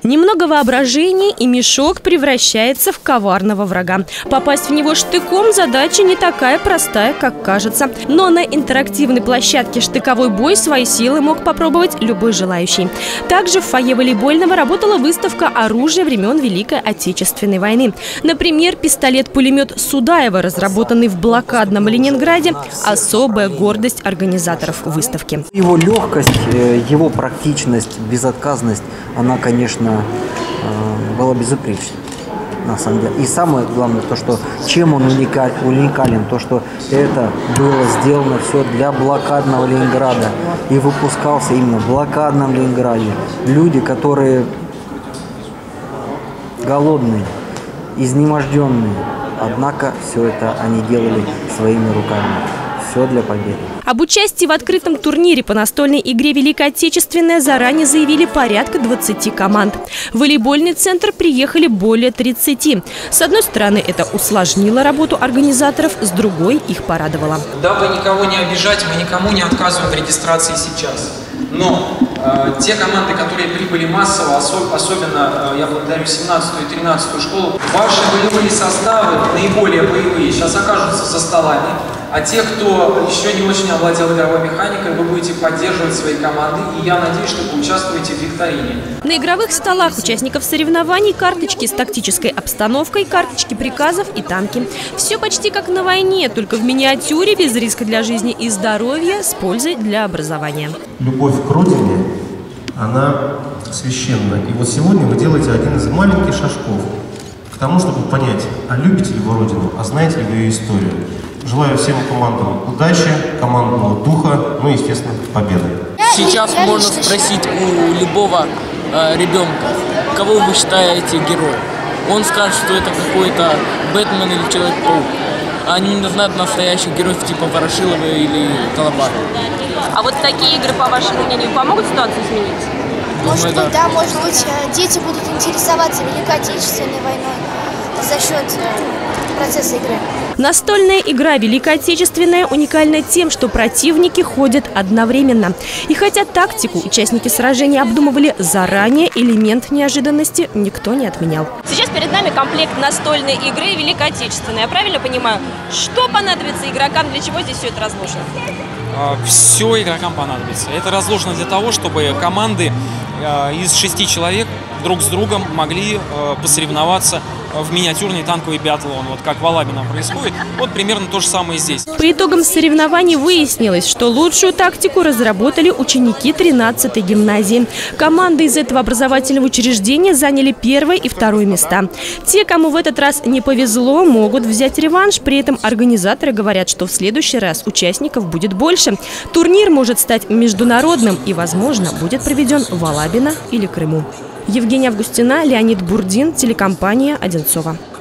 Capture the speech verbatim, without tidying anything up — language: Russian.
Немного воображения, и мешок превращается в коварного врага. Попасть в него штыком задача не такая простая, как кажется. Но на интерактивной площадке «Штыковой бой» свои силы мог попробовать любой желающий. Также в фойе волейбольного работала выставка оружия времен Великой Отечественной войны. Например, пистолет-пулемет Судаева, разработанный в блокадном Ленинграде, особая гордость организаторов выставки. Его легкость, его практичность, безотказность, она, конечно, была безупречна, на самом деле. И самое главное, то, что чем он уникален, уникален, то, что это было сделано все для блокадного Ленинграда. И выпускался именно в блокадном Ленинграде. Люди, которые голодные, изнеможденные, однако все это они делали своими руками. Все для победы. Об участии в открытом турнире по настольной игре «Великая Отечественная» заранее заявили порядка двадцати команд. В волейбольный центр приехали более тридцати. С одной стороны, это усложнило работу организаторов, с другой – их порадовало. Дабы никого не обижать, мы никому не отказываем в регистрации сейчас. Но э, те команды, которые прибыли массово, особ, особенно э, я благодарю семнадцатую и тринадцатую школу, ваши боевые составы, наиболее боевые, сейчас окажутся за столами. А те, кто еще не очень овладел игровой механикой, вы будете поддерживать свои команды. И я надеюсь, что вы участвуете в викторине. На игровых столах участников соревнований карточки с тактической обстановкой, карточки приказов и танки. Все почти как на войне, только в миниатюре, без риска для жизни и здоровья, с пользой для образования. Любовь к родине, она священна. И вот сегодня вы делаете один из маленьких шажков к тому, чтобы понять, а любите ли вы родину, а знаете ли вы ее историю. Желаю всем командам удачи, командного духа, ну и, естественно, победы. Сейчас можно спросить у любого э, ребенка, кого вы считаете героем. Он скажет, что это какой-то Бэтмен или Человек-паук. Они не знают настоящих героев типа Ворошилова или Колобана. А вот такие игры, по вашему мнению, помогут ситуацию изменить? Может быть, да, может быть, дети будут интересоваться Великой Отечественной войной за счет процесса игры. Настольная игра «Великая Отечественная» уникальна тем, что противники ходят одновременно. И хотя тактику участники сражения обдумывали заранее, элемент неожиданности никто не отменял. Сейчас перед нами комплект настольной игры «Великая Отечественная». Я правильно понимаю, что понадобится игрокам, для чего здесь все это разложено? Все игрокам понадобится. Это разложено для того, чтобы команды из шести человек друг с другом могли посоревноваться в миниатюрный танковый биатлон. Вот как в Алабино происходит. Вот примерно то же самое здесь. По итогам соревнований выяснилось, что лучшую тактику разработали ученики тринадцатой гимназии. Команды из этого образовательного учреждения заняли первое и второе места. Те, кому в этот раз не повезло, могут взять реванш. При этом организаторы говорят, что в следующий раз участников будет больше. Турнир может стать международным и, возможно, будет проведен в Алабино или Крыму. Евгения Августина, Леонид Бурдин, телекомпания «Одинцово».